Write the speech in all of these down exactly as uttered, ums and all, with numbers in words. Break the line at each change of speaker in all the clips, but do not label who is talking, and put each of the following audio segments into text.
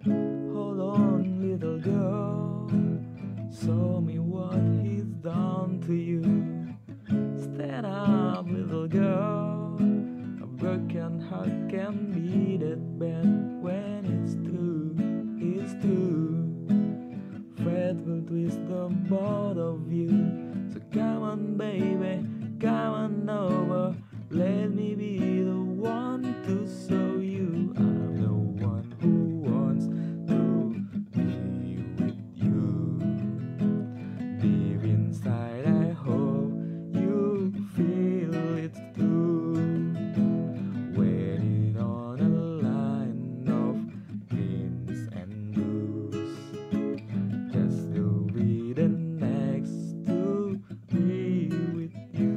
Hold on, little girl, show me what he's done to you. Stand up, little girl, a broken heart can be that bad when it's true, it's true. Fate will twist the both of you, so come on baby, come on over. Let me be the one to show you I'm the one who wants to be with you. Deep inside I hope you feel it too. Waiting on a line of greens and blues, just to be the next to be with you.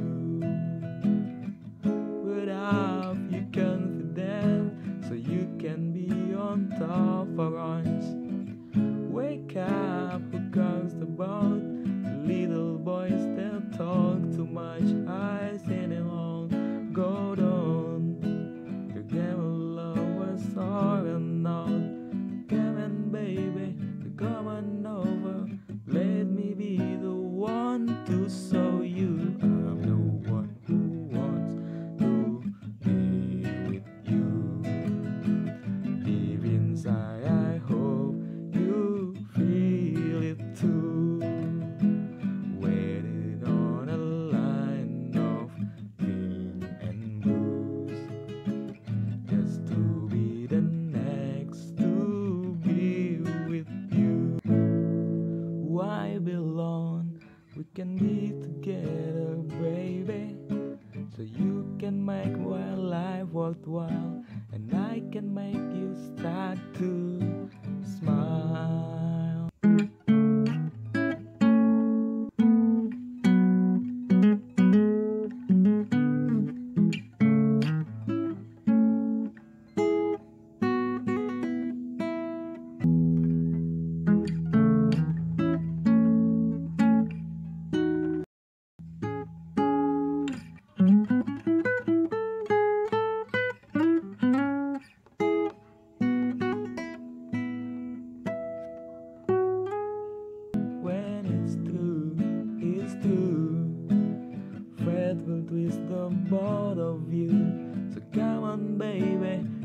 Without your confidence, so you can be on top of runs. Wake up, who comes the boat? Little boys that talk too much, I sing along, go down. The game of love was all and all. Come on baby, come on over. Let me be the one to show you I'm the one who wants to be with you. Deep inside I hope you feel it too. Waiting on a line of green and blues, just to be the next to be with you. Why be alone? We can be together, baby, so you can make my life worthwhile, and I can make you start to smile. When it's true, it's true. Fate will twist the both of you, so come on baby,